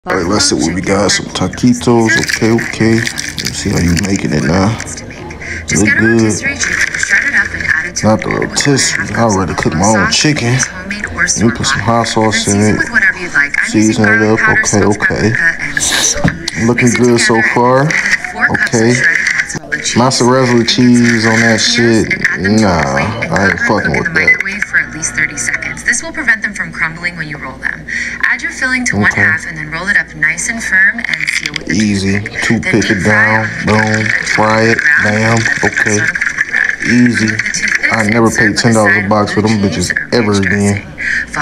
Alright, let's see what we got. Some taquitos. Okay. Let's see how you making it now. Look good. Not the rotisserie. I'd rather cook my own chicken. Let me put some hot sauce in it. Season it up. Okay. Looking good so far. Okay. Mozzarella cheese on that shit. Nah, I ain't fucking with that. For at least 30 seconds. This will prevent them from crumbling when you roll them. Add your filling to one half and then roll it up nice and firm and seal with the easy. Toothpick it down, boom, fry it, bam, okay. Easy. I never paid $10 a box for them bitches ever again.